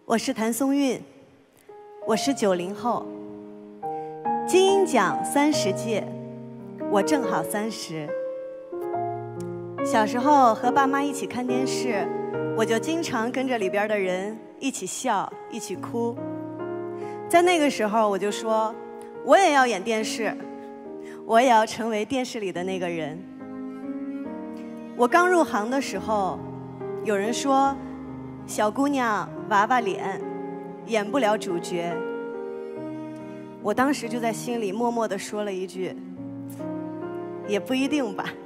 我是谭松韵，我是90后。金鹰奖30届，我正好30。小时候和爸妈一起看电视，我就经常跟着里边的人一起笑，一起哭。在那个时候，我就说，我也要演电视，我也要成为电视里的那个人。我刚入行的时候，有人说，小姑娘娃娃脸，演不了主角。我当时就在心里默默地说了一句，也不一定吧。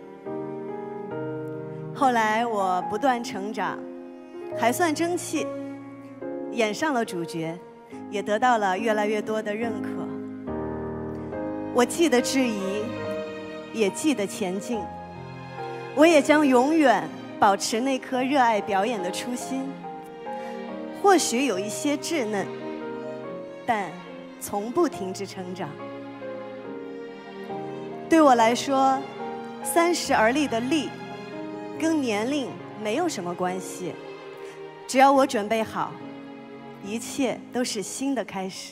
后来我不断成长，还算争气，演上了主角，也得到了越来越多的认可。我记得质疑，也记得前进，我也将永远保持那颗热爱表演的初心。或许有一些稚嫩，但从不停止成长。对我来说，30而立的立，跟年龄没有什么关系。只要我准备好，一切都是新的开始。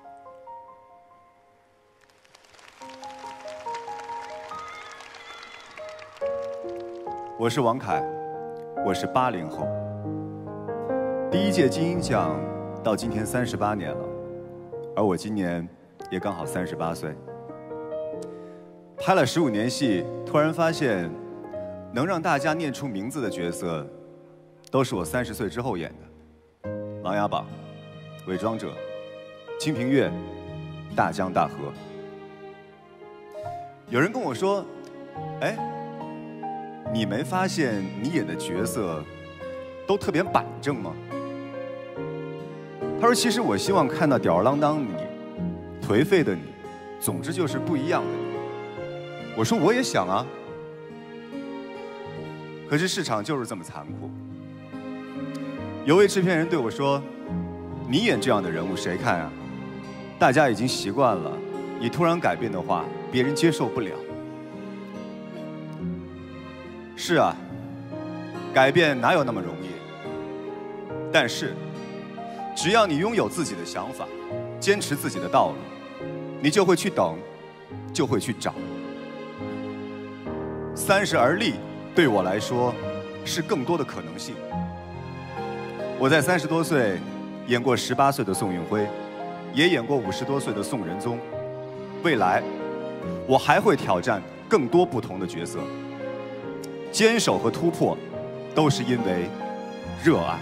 我是王凯，我是80后。第一届金鹰奖到今天38年了，而我今年也刚好38岁。拍了15年戏，突然发现，能让大家念出名字的角色，都是我30岁之后演的，《琅琊榜》、《伪装者》、《清平乐》、《大江大河》。有人跟我说：“哎，你没发现你演的角色都特别板正吗？”他说：“其实我希望看到吊儿郎当的你，颓废的你，总之就是不一样的你。”我说：“我也想啊。”可是市场就是这么残酷。有位制片人对我说：“你演这样的人物谁看啊？大家已经习惯了，你突然改变的话，别人接受不了。”是啊，改变哪有那么容易？但是，只要你拥有自己的想法，坚持自己的道路，你就会去等，就会去找。30而立对我来说是更多的可能性。我在30多岁演过18岁的宋运辉，也演过50多岁的宋仁宗。未来，我还会挑战更多不同的角色。坚守和突破，都是因为热爱。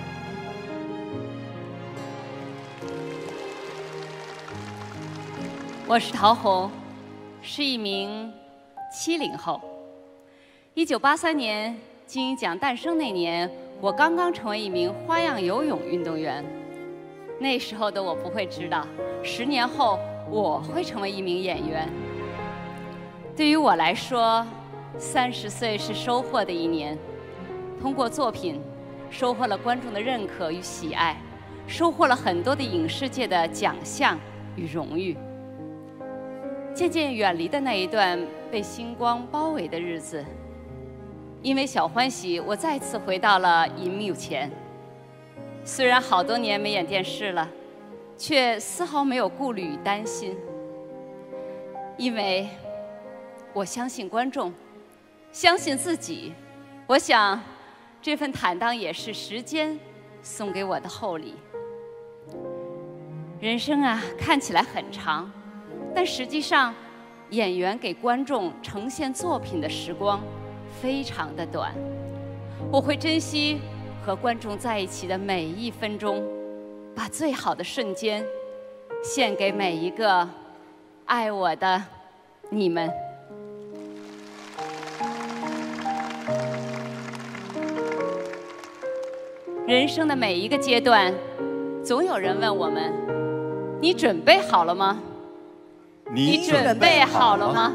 我是陶虹，是一名70后。1983年金鹰奖诞生那年，我刚刚成为一名花样游泳运动员。那时候的我不会知道，10年后我会成为一名演员。对于我来说，30岁是收获的一年，通过作品收获了观众的认可与喜爱，收获了很多的影视界的奖项与荣誉。渐渐远离的那一段被星光包围的日子，因为小欢喜，我再次回到了银幕前。虽然好多年没演电视了，却丝毫没有顾虑与担心，因为我相信观众，相信自己。我想，这份坦荡也是时间送给我的厚礼。人生啊，看起来很长，但实际上，演员给观众呈现作品的时光非常的短。我会珍惜和观众在一起的每一分钟，把最好的瞬间献给每一个爱我的你们。人生的每一个阶段，总有人问我们：“你准备好了吗？你准备好了吗？”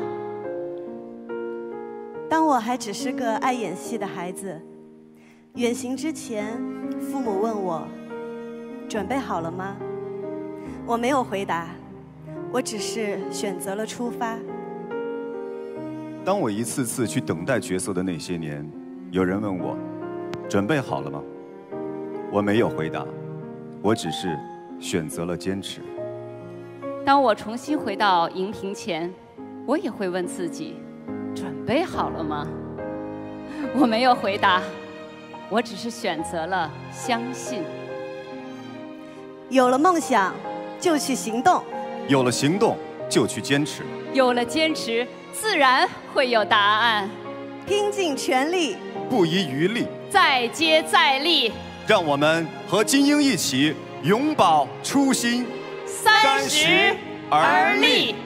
当我还只是个爱演戏的孩子，远行之前，父母问我：“准备好了吗？”我没有回答，我只是选择了出发。 当我一次次去等待角色的那些年，有人问我：“准备好了吗？”我没有回答， 我只是选择了坚持。 当我重新回到荧屏前，我也会问自己：准备好了吗？我没有回答，我只是选择了相信。 有了梦想，就去行动； 有了行动，就去坚持； 有了坚持，自然会有答案。 拼尽全力， 不遗余力， 再接再厉。 让我们和金鹰一起永葆初心， 30而立。